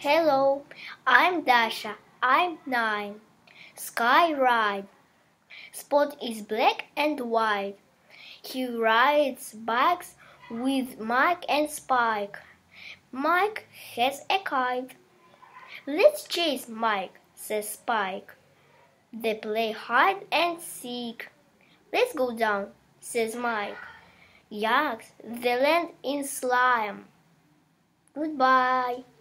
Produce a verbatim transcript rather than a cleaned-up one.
Hello, I'm Dasha. I'm nine. Sky ride. Spot is black and white. He rides bikes with Mike and Spike. Mike has a kite. Let's chase Mike, says Spike. They play hide and seek. Let's go down, says Mike. Yucks, they land in slime. Goodbye.